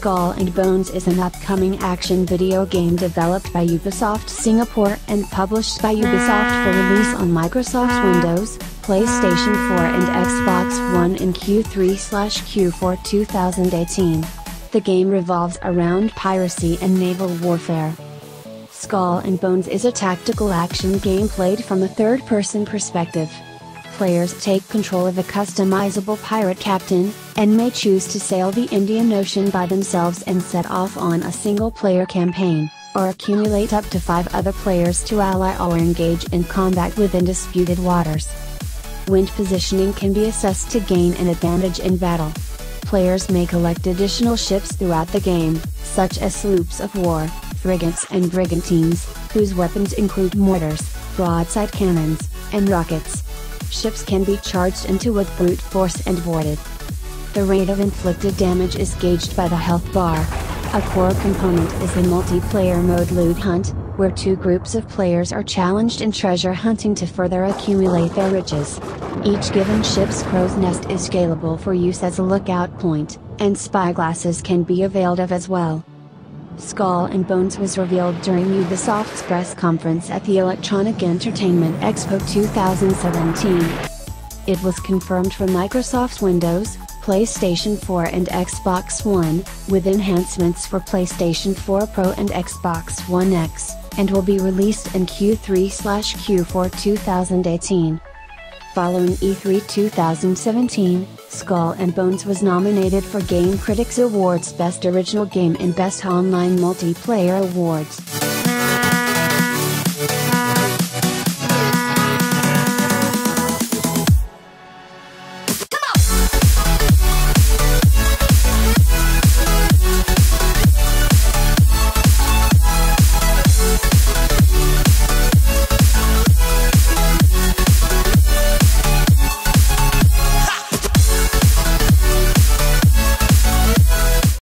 Skull and Bones is an upcoming action video game developed by Ubisoft Singapore and published by Ubisoft for release on Microsoft Windows, PlayStation 4 and Xbox One in Q3/Q4 2018. The game revolves around piracy and naval warfare. Skull and Bones is a tactical action game played from a third-person perspective. Players take control of a customizable pirate captain, and may choose to sail the Indian Ocean by themselves and set off on a single-player campaign, or accumulate up to 5 other players to ally or engage in combat within disputed waters. Wind positioning can be assessed to gain an advantage in battle. Players may collect additional ships throughout the game, such as sloops of war, frigates and brigantines, whose weapons include mortars, broadside cannons, and rockets. Ships can be charged into with brute force and boarded. The rate of inflicted damage is gauged by the health bar. A core component is the multiplayer mode Loot Hunt, where 2 groups of players are challenged in treasure hunting to further accumulate their riches. Each given ship's crow's nest is scalable for use as a lookout point, and spyglasses can be availed of as well. Skull and Bones was revealed during Ubisoft's press conference at the Electronic Entertainment Expo 2017. It was confirmed for Microsoft Windows, PlayStation 4 and Xbox One, with enhancements for PlayStation 4 Pro and Xbox One X, and will be released in Q3/Q4 2018. Following E3 2017, Skull and Bones was nominated for Game Critics Awards Best Original Game and Best Online Multiplayer Awards.